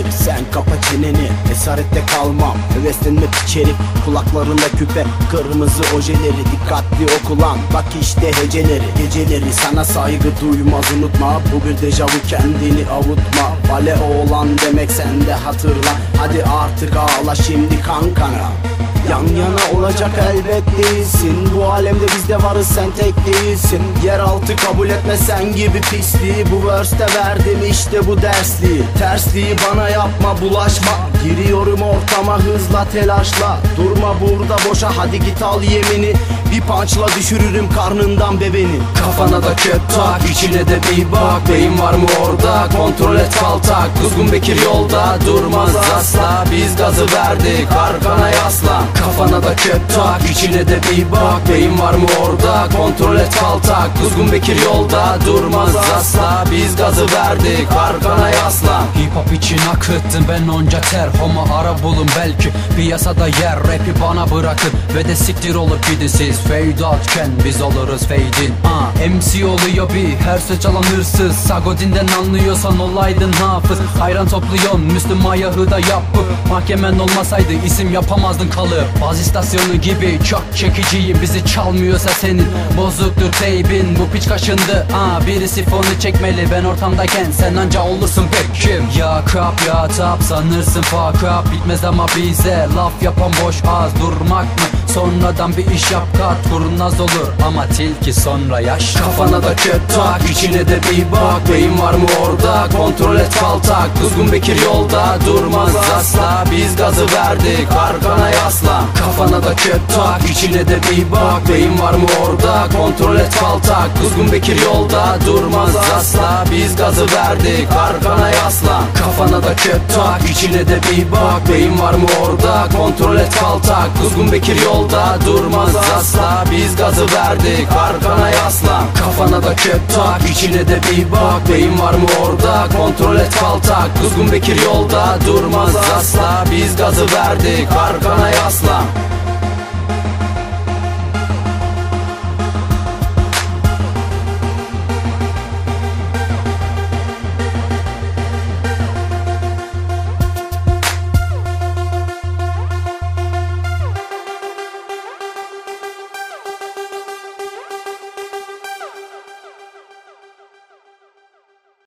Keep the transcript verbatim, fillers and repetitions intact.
Sen kapa çeneni, esarette kalmam. Heveslenme piç herif, kulaklarında küpe, kırmızı ojeleri, dikkatli okulan. Bak işte heceleri, geceleri sana saygı duymaz unutma. Bu bir dejavu, kendini avutma. Vale oğlan demek sen de hatırla. Hadi artık ağla şimdi kankana. Yan yana olacak elbet değilsin. Bu alemde biz de varız, sen tek değilsin. Yeraltı kabul etme sen gibi pisliği. Bu verse'te verdim işte bu dersliği. Tersliği bana yapma, bulaşma. Giriyorum ortama hızla telaşla. Durma burada boşa, hadi git al yemini. Bir punchla düşürürüm karnından bebeni. Kafana da köp tak, içine de bir bak. Beyin var mı orada, kontrol et kaltak. Kuzgun Bekir yolda durmaz asla. Biz gazı verdik, arkana yaslan. Kafana da köp tak, içine de bir bak. Beyin var mı orada, kontrol et kaltak. Kuzgun Bekir yolda durmaz asla. Biz gazı verdik, arkana yaslan. Hip hop için akıttım ben onca ter. Homa ara bulun belki piyasada yer. Rap'i bana bırakın ve de siktir olup gidin siz. Fade outken biz oluruz fade in. uh, M C oluyor bir her söz alan hırsız. Sagodinden anlıyorsan olaydın hafız. Hayran topluyon Müslüm Ayahı da yap bu. Mahkemen olmasaydı isim yapamazdın kalıp. Baz istasyonu gibi çok çekiciyim. Bizi çalmıyorsa senin bozuktur teybin. Bu piç kaşındı, uh, biri sifonu çekmeli. Ben ortamdayken sen anca olursun pek kim? Ya kap ya tap sanırsın fuck up. Bitmez ama bize laf yapan boş az. Durmak mı? Sonradan bir iş yap kat. Kurnaz olur ama tilki sonra yaş. Kafana da köp tak, içine de bir bak. Beyin var mı orada, kontrol et kaltak. Kuzgun Bekir yolda durmaz asla. Biz gazı verdik, arkana yaslan. Kafana da köp tak, içine de bir bak. Beyin var mı orada, kontrol et kaltak. Kuzgun Bekir yolda durmaz asla. Biz gazı verdik, arkana yaslan. Kafana da köp tak, içine de bir bak. Beyin var mı orada, kontrol et kaltak. Kuzgun Bekir yolda durmaz asla. Biz gazı verdik, arkana yaslan. Kafana da köp tak, içine de bir bak. Beyin var mı orada, kontrol et kaltak. Kuzgun Bekir yolda durmaz asla. Biz gazı verdik, arkana yaslan.